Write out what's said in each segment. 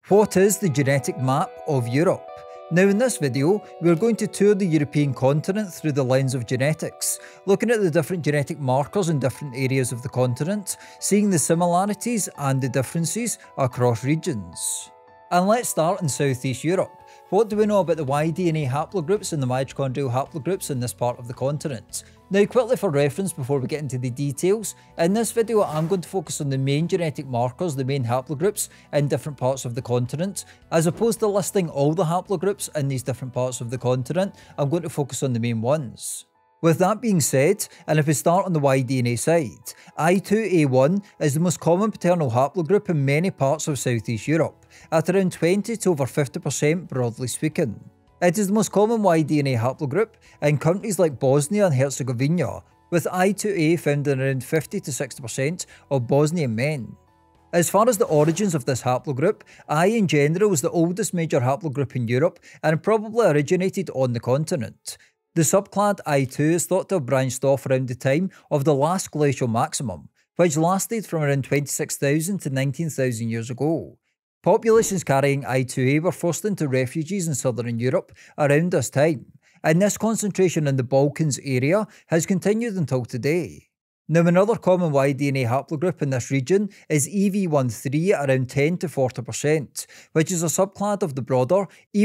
What is the genetic map of Europe? Now in this video, we're going to tour the European continent through the lens of genetics, looking at the different genetic markers in different areas of the continent, seeing the similarities and the differences across regions. And let's start in Southeast Europe. What do we know about the Y-DNA haplogroups and the mitochondrial haplogroups in this part of the continent? Now quickly for reference before we get into the details, in this video I'm going to focus on the main genetic markers, the main haplogroups in different parts of the continent. As opposed to listing all the haplogroups in these different parts of the continent, I'm going to focus on the main ones. With that being said, and if we start on the Y-DNA side, I2A1 is the most common paternal haplogroup in many parts of Southeast Europe, at around 20 to over 50% broadly speaking. It is the most common Y-DNA haplogroup in countries like Bosnia and Herzegovina, with I2A found in around 50 to 60% of Bosnian men. As far as the origins of this haplogroup, I in general is the oldest major haplogroup in Europe and probably originated on the continent. The subclad I2 is thought to have branched off around the time of the last glacial maximum, which lasted from around 26,000 to 19,000 years ago. Populations carrying I2A were forced into refugees in southern Europe around this time, and this concentration in the Balkans area has continued until today. Now another common Y-DNA haplogroup in this region is EV13 at around 10 to 40%, which is a subclad of the broader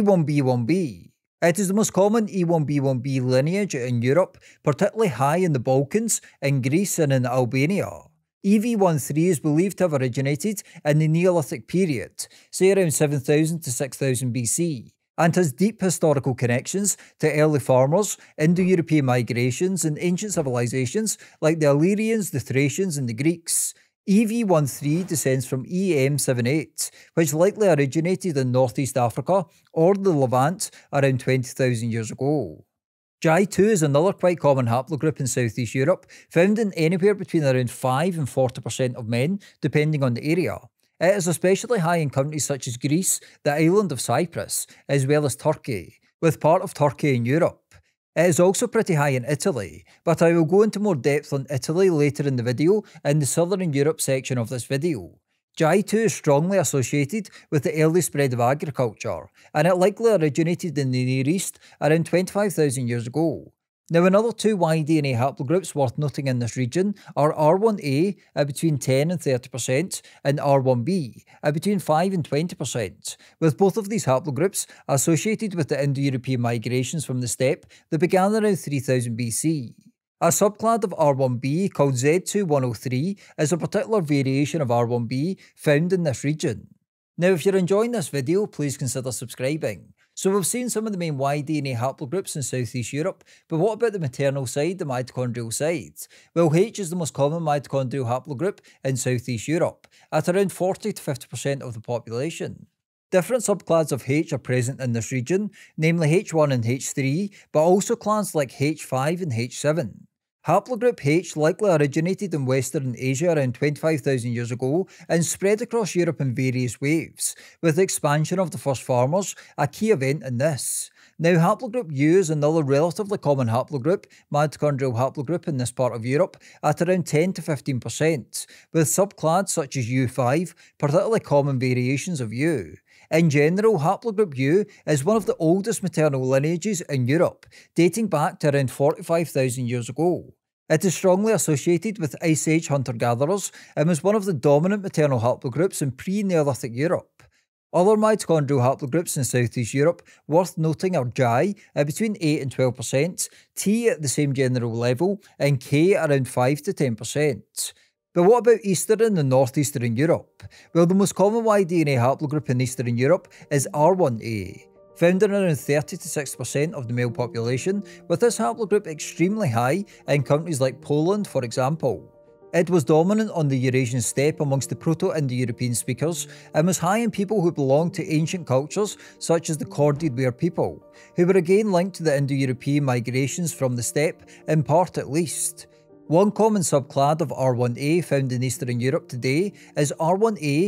E1B1B. It is the most common E1B1B lineage in Europe, particularly high in the Balkans, in Greece and in Albania. EV13 is believed to have originated in the Neolithic period, say around 7000 to 6000 BC, and has deep historical connections to early farmers, Indo-European migrations and ancient civilizations like the Illyrians, the Thracians and the Greeks. EV13 descends from EM78, which likely originated in Northeast Africa or the Levant around 20,000 years ago. JI2 is another quite common haplogroup in Southeast Europe, found in anywhere between around 5 and 40% of men, depending on the area. It is especially high in countries such as Greece, the island of Cyprus, as well as Turkey, with part of Turkey in Europe. It is also pretty high in Italy, but I will go into more depth on Italy later in the video in the Southern Europe section of this video. JI2 is strongly associated with the early spread of agriculture, and it likely originated in the Near East around 25,000 years ago. Now another two Y-DNA haplogroups worth noting in this region are R1A at between 10 and 30% and R1B at between 5 and 20%, with both of these haplogroups associated with the Indo-European migrations from the steppe that began around 3000 BC. A subclad of R1B called Z2103 is a particular variation of R1B found in this region. Now if you're enjoying this video, please consider subscribing. So we've seen some of the main Y-DNA haplogroups in Southeast Europe, but what about the maternal side, the mitochondrial side? Well, H is the most common mitochondrial haplogroup in Southeast Europe, at around 40 to 50% of the population. Different subclads of H are present in this region, namely H1 and H3, but also clans like H5 and H7. Haplogroup H likely originated in Western Asia around 25,000 years ago and spread across Europe in various waves, with the expansion of the first farmers a key event in this. Now haplogroup U is another relatively common haplogroup, mitochondrial haplogroup in this part of Europe, at around 10 to 15%, with subclads such as U5, particularly common variations of U. In general, haplogroup U is one of the oldest maternal lineages in Europe, dating back to around 45,000 years ago. It is strongly associated with Ice Age hunter-gatherers and was one of the dominant maternal haplogroups in pre-Neolithic Europe. Other mitochondrial haplogroups in Southeast Europe worth noting are Ji at between 8 and 12%, T at the same general level, and K around 5 to 10%. But what about Eastern and Northeastern Europe? Well, the most common Y-DNA haplogroup in Eastern Europe is R1A, found in around 30 to 60% of the male population, with this haplogroup extremely high in countries like Poland, for example. It was dominant on the Eurasian steppe amongst the Proto-Indo-European speakers and was high in people who belonged to ancient cultures such as the corded ware people, who were again linked to the Indo-European migrations from the steppe, in part at least. One common subclad of R1A found in Eastern Europe today is R1A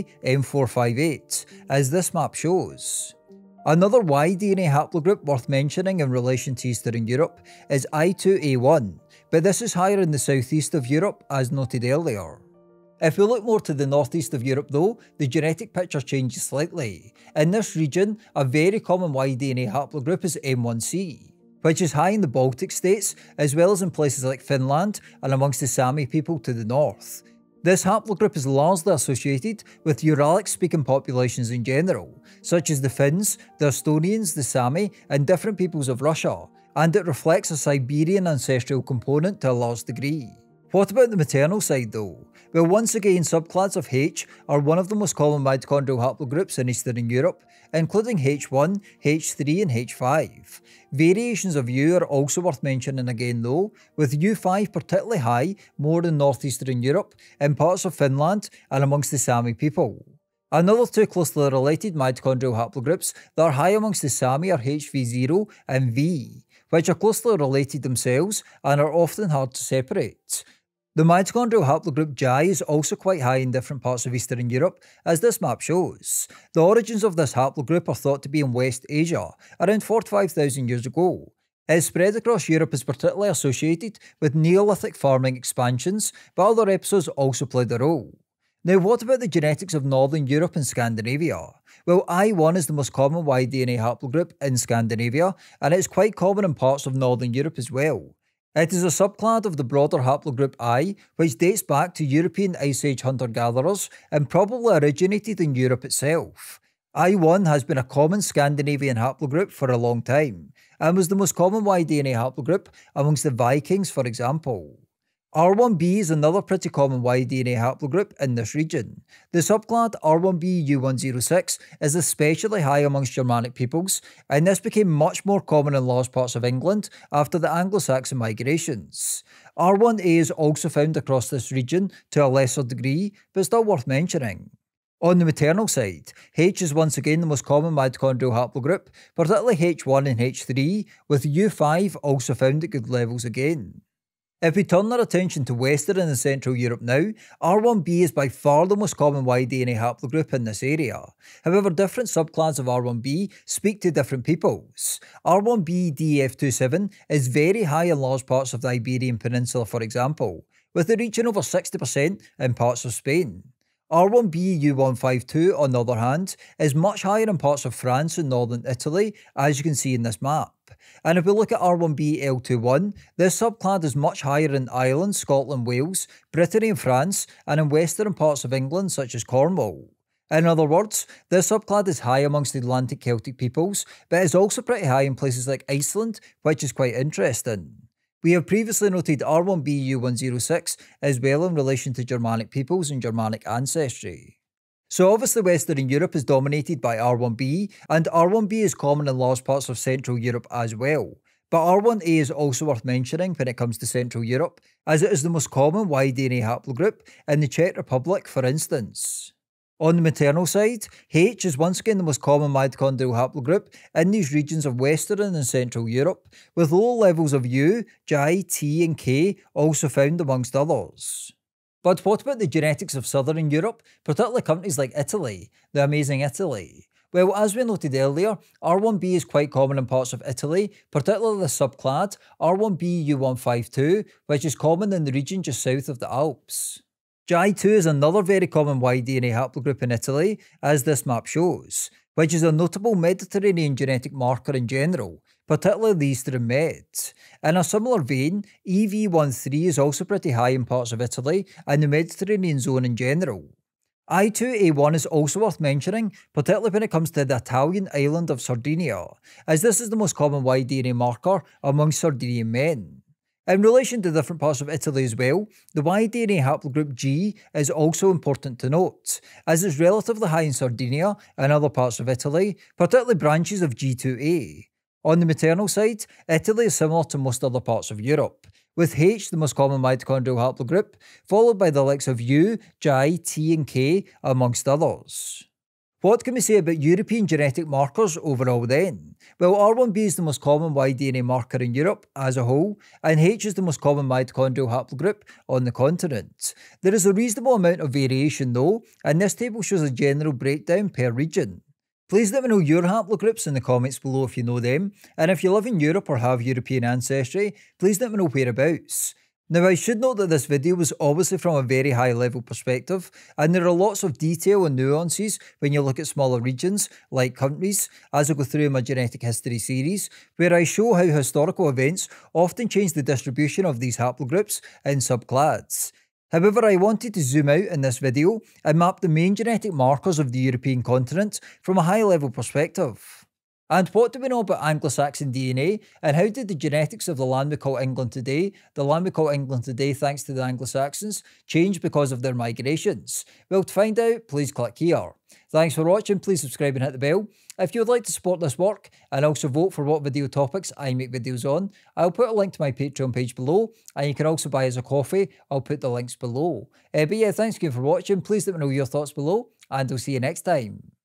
M458, as this map shows. Another Y-DNA haplogroup worth mentioning in relation to Eastern Europe is I2A1, but this is higher in the southeast of Europe as noted earlier. If we look more to the northeast of Europe though, the genetic picture changes slightly. In this region, a very common Y-DNA haplogroup is M1c, which is high in the Baltic states, as well as in places like Finland and amongst the Sami people to the north. This haplogroup is largely associated with Uralic-speaking populations in general, such as the Finns, the Estonians, the Sami, and different peoples of Russia, and it reflects a Siberian ancestral component to a large degree. What about the maternal side though? Well, once again, subclads of H are one of the most common mitochondrial haplogroups in Eastern Europe, including H1, H3 and H5. Variations of U are also worth mentioning again though, with U5 particularly high more in Northeastern Europe, in parts of Finland and amongst the Sami people. Another two closely related mitochondrial haplogroups that are high amongst the Sami are HV0 and V, which are closely related themselves and are often hard to separate. The mitochondrial haplogroup J is also quite high in different parts of Eastern Europe, as this map shows. The origins of this haplogroup are thought to be in West Asia, around 45,000 years ago. Its spread across Europe is particularly associated with Neolithic farming expansions, but other episodes also played a role. Now, what about the genetics of Northern Europe and Scandinavia? Well, I1 is the most common Y-DNA haplogroup in Scandinavia, and it is quite common in parts of Northern Europe as well. It is a subclad of the broader haplogroup I, which dates back to European Ice Age hunter-gatherers and probably originated in Europe itself. I1 has been a common Scandinavian haplogroup for a long time, and was the most common Y-DNA haplogroup amongst the Vikings, for example. R1b is another pretty common Y-DNA haplogroup in this region. The subclad R1b-U106 is especially high amongst Germanic peoples, and this became much more common in large parts of England after the Anglo-Saxon migrations. R1a is also found across this region to a lesser degree, but still worth mentioning. On the maternal side, H is once again the most common mitochondrial haplogroup, particularly H1 and H3, with U5 also found at good levels again. If we turn our attention to Western and Central Europe now, R1b is by far the most common Y-DNA haplogroup in this area. However, different subclads of R1b speak to different peoples. R1b-DF27 is very high in large parts of the Iberian Peninsula, for example, with it reaching over 60% in parts of Spain. R1b-U152, on the other hand, is much higher in parts of France and northern Italy, as you can see in this map. And if we look at R1b-L21, this subclad is much higher in Ireland, Scotland, Wales, Brittany and France, and in western parts of England such as Cornwall. In other words, this subclad is high amongst the Atlantic Celtic peoples, but is also pretty high in places like Iceland, which is quite interesting. We have previously noted R1b-U106 as well in relation to Germanic peoples and Germanic ancestry. So obviously Western Europe is dominated by R1b, and R1b is common in large parts of Central Europe as well. But R1a is also worth mentioning when it comes to Central Europe, as it is the most common Y-DNA haplogroup in the Czech Republic, for instance. On the maternal side, H is once again the most common mitochondrial haplogroup in these regions of Western and Central Europe, with low levels of U, J, T and K also found amongst others. But what about the genetics of Southern Europe, particularly countries like Italy, the amazing Italy? Well, as we noted earlier, R1b is quite common in parts of Italy, particularly the subclad R1b-U152, which is common in the region just south of the Alps. J2 is another very common Y-DNA haplogroup in Italy, as this map shows, which is a notable Mediterranean genetic marker in general, particularly the Eastern Med. In a similar vein, EV13 is also pretty high in parts of Italy and the Mediterranean zone in general. I2A1 is also worth mentioning, particularly when it comes to the Italian island of Sardinia, as this is the most common Y-DNA marker among Sardinian men. In relation to different parts of Italy as well, the Y-DNA haplogroup G is also important to note, as it's relatively high in Sardinia and other parts of Italy, particularly branches of G2A. On the maternal side, Italy is similar to most other parts of Europe, with H the most common mitochondrial haplogroup, followed by the likes of U, J, T and K, amongst others. What can we say about European genetic markers overall then? Well, R1b is the most common Y-DNA marker in Europe as a whole, and H is the most common mitochondrial haplogroup on the continent. There is a reasonable amount of variation though, and this table shows a general breakdown per region. Please let me know your haplogroups in the comments below if you know them, and if you live in Europe or have European ancestry, please let me know whereabouts. Now I should note that this video was obviously from a very high level perspective, and there are lots of detail and nuances when you look at smaller regions, like countries, as I go through in my genetic history series, where I show how historical events often change the distribution of these haplogroups in subclades. However, I wanted to zoom out in this video and map the main genetic markers of the European continent from a high level perspective. And what do we know about Anglo-Saxon DNA, and how did the genetics of the land we call England today, thanks to the Anglo-Saxons, change because of their migrations? Well, to find out, please click here. Thanks for watching, please subscribe and hit the bell. If you would like to support this work, and also vote for what video topics I make videos on, I'll put a link to my Patreon page below, and you can also buy us a coffee, I'll put the links below. But yeah, thanks again for watching, please let me know your thoughts below, and I'll see you next time.